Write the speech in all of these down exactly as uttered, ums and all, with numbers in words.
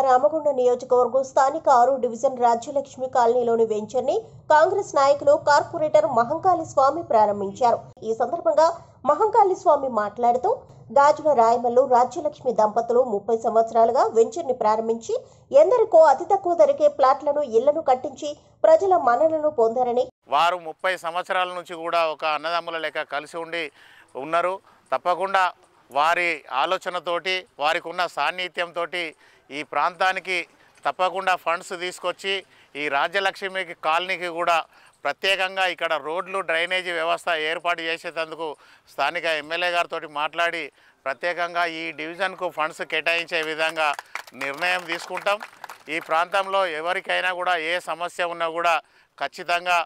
రామగుండం నియోజకవర్గం స్థానిక ఆరు డివిజన్ రాజ్యలక్ష్మి కాలనీలోని వెంచర్ని కాంగ్రెస్ నాయకులు కార్పొరేటర్ మహంకాళి స్వామి ప్రారంభించారు. ఈ సందర్భంగా మహంకాళి స్వామి మాట్లాడుతూ గాజుల రాయమల్లు రాజ్యలక్ష్మి దంపతులు ముప్పై సంవత్సరాలుగా వెంచర్ని ప్రారంభించి ఎందరికో అతి తక్కువ ధరకే ప్లాట్లను ఇళ్లను కట్టించి ప్రజల మన్ననలను పొందారని, వారు ముప్పై సంవత్సరాల నుంచి కూడా ఒక అన్నదమ్ముల లెక్క కలిసి ఉండి ఉన్నారు. తప్పకుండా వారి ఆలోచనతోటి వారికి ఉన్న సాన్నిధ్యంతో ఈ ప్రాంతానికి తప్పకుండా ఫండ్స్ తీసుకొచ్చి ఈ రాజ్యలక్ష్మి కాలనీకి కూడా ప్రత్యేకంగా ఇక్కడ రోడ్లు డ్రైనేజీ వ్యవస్థ ఏర్పాటు చేసేందుకు స్థానిక ఎమ్మెల్యే గారితో మాట్లాడి ప్రత్యేకంగా ఈ డివిజన్కు ఫండ్స్ కేటాయించే విధంగా నిర్ణయం తీసుకుంటాం. ఈ ప్రాంతంలో ఎవరికైనా కూడా ఏ సమస్య ఉన్నా కూడా ఖచ్చితంగా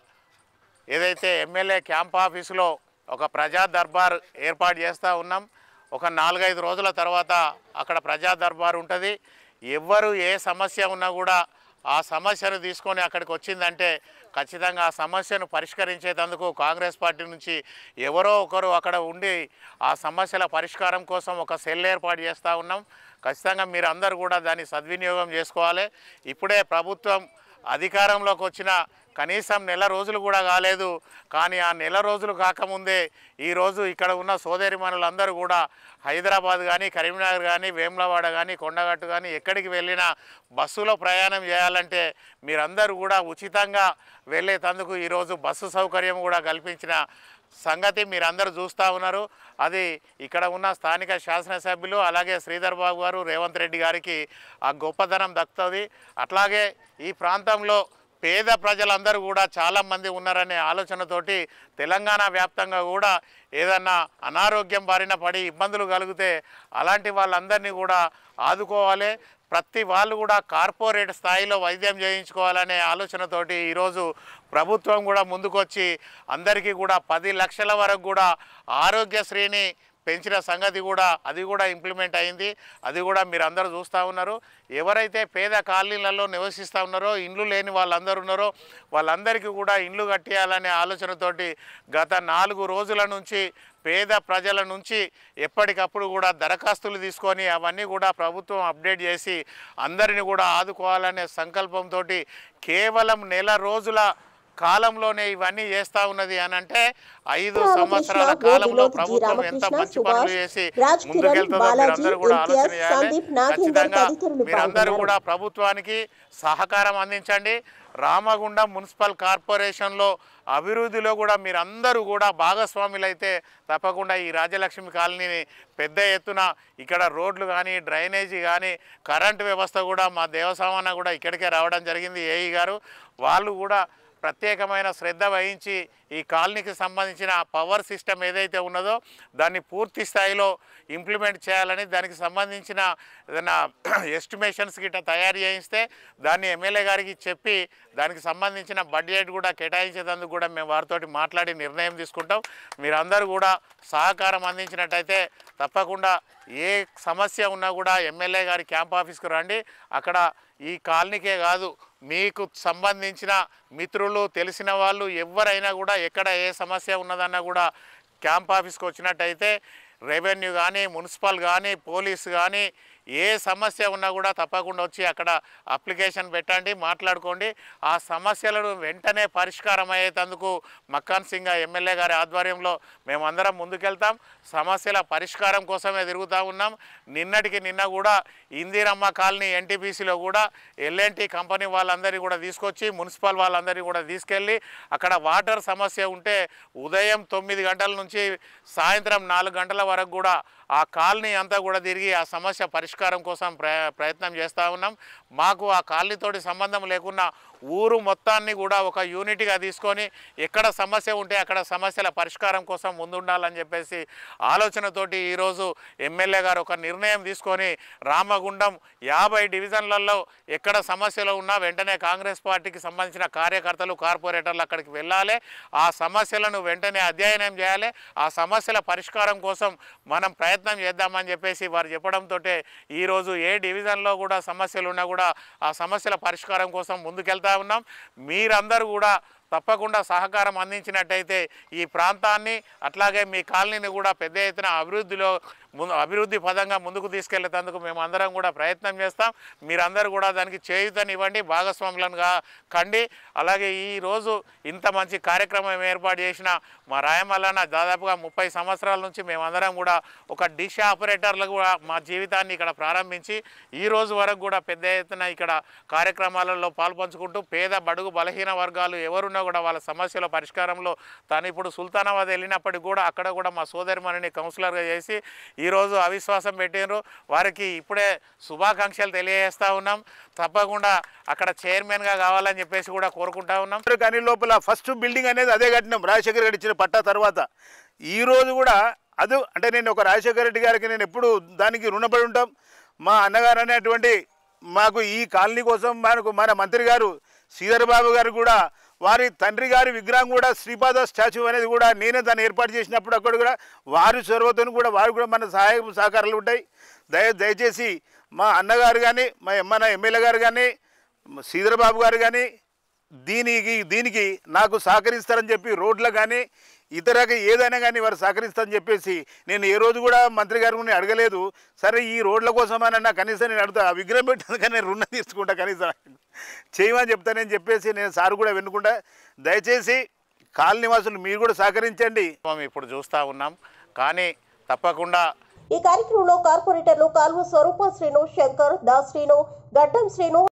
ఏదైతే ఎమ్మెల్యే క్యాంప్ ఆఫీసులో ఒక ప్రజా దర్బార్ ఏర్పాటు చేస్తూ ఉన్నాం. ఒక నాలుగైదు రోజుల తర్వాత అక్కడ ప్రజా దర్బార్ ఉంటుంది. ఎవరు ఏ సమస్య ఉన్నా కూడా ఆ సమస్యను తీసుకొని అక్కడికి వచ్చిందంటే ఖచ్చితంగా ఆ సమస్యను పరిష్కరించేందుకు కాంగ్రెస్ పార్టీ నుంచి ఎవరో ఒకరు అక్కడ ఉండి ఆ సమస్యల పరిష్కారం కోసం ఒక సెల్ ఏర్పాటు చేస్తూ ఉన్నాం. ఖచ్చితంగా మీరు అందరూ కూడా దాన్ని సద్వినియోగం చేసుకోవాలి. ఇప్పుడే ప్రభుత్వం అధికారంలోకి వచ్చిన కనీసం నెల రోజులు కూడా కాలేదు. కానీ ఆ నెల రోజులు కాకముందే ఈరోజు ఇక్కడ ఉన్న సోదరిమణులందరూ కూడా హైదరాబాద్ కానీ కరీంనగర్ కానీ వేములవాడ కానీ కొండగట్టు కానీ ఎక్కడికి వెళ్ళినా బస్సులో ప్రయాణం చేయాలంటే మీరందరూ కూడా ఉచితంగా వెళ్ళేందుకు ఈరోజు బస్సు సౌకర్యం కూడా కల్పించిన సంగతి మీరందరూ చూస్తూ ఉన్నారు. అది ఇక్కడ ఉన్న స్థానిక శాసనసభ్యులు అలాగే శ్రీధర్ బాబు గారు రేవంత్ రెడ్డి గారికి ఆ గొప్పదనం దక్కుతుంది. అట్లాగే ఈ ప్రాంతంలో పేద ప్రజలందరూ కూడా చాలామంది ఉన్నారనే ఆలోచనతోటి తెలంగాణ వ్యాప్తంగా కూడా ఏదన్నా అనారోగ్యం బారిన పడి ఇబ్బందులు కలిగితే అలాంటి వాళ్ళందరినీ కూడా ఆదుకోవాలి. ప్రతి వాళ్ళు కూడా కార్పొరేట్ స్థాయిలో వైద్యం చేయించుకోవాలనే ఆలోచనతోటి ఈరోజు ప్రభుత్వం కూడా ముందుకొచ్చి అందరికీ కూడా పది లక్షల వరకు కూడా ఆరోగ్యశ్రీని పెంచిన సంగతి కూడా అది కూడా ఇంప్లిమెంట్ అయింది. అది కూడా మీరు అందరూ చూస్తూ ఉన్నారు. ఎవరైతే పేద కాలనీలలో నివసిస్తూ ఉన్నారో ఇండ్లు లేని వాళ్ళందరూ ఉన్నారో వాళ్ళందరికీ కూడా ఇండ్లు కట్టేయాలనే ఆలోచనతోటి గత నాలుగు రోజుల నుంచి పేద ప్రజల నుంచి ఎప్పటికప్పుడు కూడా దరఖాస్తులు తీసుకొని అవన్నీ కూడా ప్రభుత్వం అప్డేట్ చేసి అందరిని కూడా ఆదుకోవాలనే సంకల్పంతో కేవలం నెల రోజుల కాలంలోనే ఇవన్నీ చేస్తూ ఉన్నది అని అంటే ఐదు సంవత్సరాల కాలంలో ప్రభుత్వం ఎంత మంచి పనులు చేసి ముందుకెళ్తుందో మీరందరూ కూడా ఆలోచన చేయాలి. ఖచ్చితంగా మీరందరూ కూడా ప్రభుత్వానికి సహకారం అందించండి. రామగుండం మున్సిపల్ కార్పొరేషన్లో అభివృద్ధిలో కూడా మీరందరూ కూడా భాగస్వాములైతే తప్పకుండా ఈ రాజ్యలక్ష్మి కాలనీని పెద్ద ఎత్తున ఇక్కడ రోడ్లు కానీ డ్రైనేజీ కానీ కరెంటు వ్యవస్థ కూడా మా దేవసామాన కూడా ఇక్కడికే రావడం జరిగింది. ఏఈ గారు వాళ్ళు కూడా ప్రత్యేకమైన శ్రద్ధ వహించి ఈ కాలనీకి సంబంధించిన పవర్ సిస్టమ్ ఏదైతే ఉన్నదో దాన్ని పూర్తి స్థాయిలో ఇంప్లిమెంట్ చేయాలని దానికి సంబంధించిన ఏదైనా ఎస్టిమేషన్స్ గిట్ట తయారు చేయిస్తే దాన్ని ఎమ్మెల్యే గారికి చెప్పి దానికి సంబంధించిన బడ్జెట్ కూడా కేటాయించేందుకు కూడా మేము వారితో మాట్లాడి నిర్ణయం తీసుకుంటాం. మీరందరూ కూడా సహకారం అందించినట్టయితే తప్పకుండా ఏ సమస్య ఉన్నా కూడా ఎమ్మెల్యే గారి క్యాంప్ ఆఫీస్కి రండి. అక్కడ ఈ కాలనీకే కాదు మీకు సంబంధించిన మిత్రులు తెలిసిన వాళ్ళు ఎవరైనా కూడా ఎక్కడ ఏ సమస్య ఉన్నదన్నా కూడా క్యాంప్ ఆఫీస్కి వచ్చినట్టయితే రెవెన్యూ కానీ మున్సిపల్ కానీ పోలీస్ కానీ ఏ సమస్య ఉన్నా కూడా తప్పకుండా వచ్చి అక్కడ అప్లికేషన్ పెట్టండి, మాట్లాడుకోండి. ఆ సమస్యలను వెంటనే పరిష్కారం అయ్యేందుకు మక్కాన్ సింగ్ ఎమ్మెల్యే గారి ఆధ్వర్యంలో మేమందరం ముందుకెళ్తాం. సమస్యల పరిష్కారం కోసమే తిరుగుతూ ఉన్నాం. నిన్నటికి నిన్న కూడా ఇందిరమ్మ కాలనీ ఎన్టీపీసీలో కూడా ఎల్ఎన్టీ కంపెనీ వాళ్ళందరినీ కూడా తీసుకొచ్చి మున్సిపల్ వాళ్ళందరినీ కూడా తీసుకెళ్ళి అక్కడ వాటర్ సమస్య ఉంటే ఉదయం తొమ్మిది గంటల నుంచి సాయంత్రం నాలుగు గంటల వరకు కూడా ఆ కాలనీ అంతా కూడా తిరిగి ఆ సమస్య పరిష్కారం కోసం ప్రయత్నం చేస్తూ ఉన్నాం. మాకు ఆ కాలనీతోటి సంబంధం లేకున్నా ఊరు మొత్తాన్ని కూడా ఒక యూనిట్గా తీసుకొని ఎక్కడ సమస్య ఉంటే అక్కడ సమస్యల పరిష్కారం కోసం ముందుండాలని చెప్పేసి ఆలోచనతోటి ఈరోజు ఎమ్మెల్యే గారు ఒక నిర్ణయం తీసుకొని రామగుండం యాభై డివిజన్లలో ఎక్కడ సమస్యలు ఉన్నా వెంటనే కాంగ్రెస్ పార్టీకి సంబంధించిన కార్యకర్తలు కార్పొరేటర్లు అక్కడికి వెళ్ళాలి. ఆ సమస్యలను వెంటనే అధ్యయనం చేయాలి. ఆ సమస్యల పరిష్కారం కోసం మనం ప్రయత్నం చేద్దామని చెప్పేసి వారు చెప్పడంతో ఈరోజు ఏ డివిజన్లో కూడా సమస్యలు ఉన్నా కూడా ఆ సమస్యల పరిష్కారం కోసం ముందుకెళ్తా ఉన్నాం. మీరందరూ కూడా తప్పకుండా సహకారం అందించినట్టయితే ఈ ప్రాంతాన్ని అట్లాగే మీ కాలనీని కూడా పెద్ద ఎత్తున అభివృద్ధిలో ముందు అభివృద్ధి పదంగా ముందుకు తీసుకెళ్లేందుకు మేము అందరం కూడా ప్రయత్నం చేస్తాం. మీరందరూ కూడా దానికి చేయూతనివ్వండి, భాగస్వాములుగా కండి. అలాగే ఈరోజు ఇంత మంచి కార్యక్రమం ఏర్పాటు చేసిన మా రాయమల్లన్న దాదాపుగా ముప్పై సంవత్సరాల నుంచి మేమందరం కూడా ఒక డిష్ ఆపరేటర్లు కూడా మా జీవితాన్ని ఇక్కడ ప్రారంభించి ఈ రోజు వరకు కూడా పెద్ద ఎత్తున ఇక్కడ కార్యక్రమాలలో పాల్పంచుకుంటూ పేద బడుగు బలహీన వర్గాలు ఎవరున్నా కూడా వాళ్ళ సమస్యల పరిష్కారంలో తాను ఇప్పుడు సుల్తానాబాద్ వెళ్ళినప్పటికీ కూడా అక్కడ కూడా మా సోదరిమణిని కౌన్సిలర్గా చేసి ఈరోజు అవిశ్వాసం పెట్టినారు. వారికి ఇప్పుడే శుభాకాంక్షలు తెలియజేస్తూ ఉన్నాం. తప్పకుండా అక్కడ చైర్మన్గా కావాలని చెప్పేసి కూడా కోరుకుంటా ఉన్నాం. కానీ లోపల ఫస్ట్ బిల్డింగ్ అనేది అదే కట్టినాం రాజశేఖర్ రెడ్డి ఇచ్చిన పట్టా తర్వాత. ఈరోజు కూడా అది అంటే నేను ఒక రాజశేఖర రెడ్డి గారికి నేను ఎప్పుడు దానికి రుణపడి ఉంటాం. మా అన్నగారు అనేటువంటి మాకు ఈ కాలనీ కోసం మనకు మన మంత్రి గారు శ్రీధర్ బాబు గారు కూడా వారి తండ్రి గారి విగ్రహం కూడా శ్రీపాద స్టాచ్యూ అనేది కూడా నేనే దాన్ని ఏర్పాటు చేసినప్పుడు అక్కడ కూడా వారి చొరవతో కూడా వారు కూడా మన సహాయ సహకారాలు ఉంటాయి. దయ దయచేసి మా అన్నగారు కానీ మా మన ఎమ్మెల్యే గారు కానీ శ్రీధర్ బాబు గారు కానీ దీనికి దీనికి నాకు సహకరిస్తారని చెప్పి రోడ్లు కానీ ఇతరగా ఏదైనా కానీ వారు సహకరిస్తారని చెప్పేసి నేను ఏ రోజు కూడా మంత్రి గారిని అడగలేదు. సరే ఈ రోడ్ల కోసమన్నా కనీసం నేను అడుగుతా, ఆ విగ్రహం పెట్టినందుకని నేను రుణం తీసుకుంటా, కనీసం చేయమని చెప్తానని చెప్పేసి నేను సార్ కూడా వెనుకుంటా. దయచేసి కాలనీ నివాసులు మీరు కూడా సహకరించండి. ఇప్పుడు చూస్తూ ఉన్నాం కానీ తప్పకుండా ఈ కార్యక్రమంలో కార్పొరేటర్లు కాల్వ స్వరూప శ్రీను, శంకర్, దాస్ శ్రీను, గడ్డం శ్రీను